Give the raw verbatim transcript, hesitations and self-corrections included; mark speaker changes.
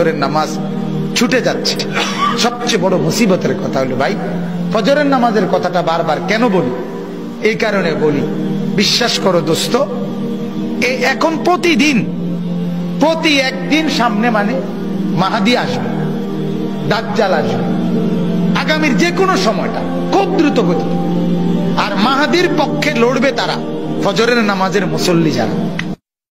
Speaker 1: ফজরের নামাজ ছুটে যাচ্ছে। সবচেয়ে বড় মুসিবতের কথা হলো ভাই, ফজরের নামাজের কথাটা বারবার কেন বলি? এই কারণে বলি, বিশ্বাস করো দোস্ত, এখন প্রতিদিন প্রতি একদিন সামনে মানে মাহাদি আসবে, দাজ্জাল আসবে, আগামীর যে কোনো সময়টা খুব দ্রুত গতি। আর মাহাদির পক্ষে লড়বে তারা ফজরের নামাজের মুসল্লি যারা।